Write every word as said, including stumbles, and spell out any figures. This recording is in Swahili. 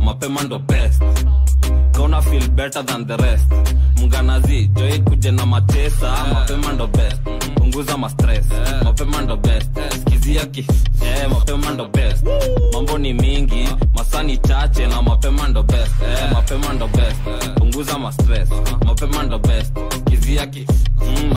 mapema ndo best. Gonna feel better than the rest. Mnganazi joy kuje na matesa, mapema ndo best. Punguza ma stress, mapema ndo best. Skizia ki, eh mapema ndo best. Mambo ni mingi, masani chache na mapema ndo best. Eh mapema ndo best. Punguza ma stress, mapema ndo best. Skizia ki, mm.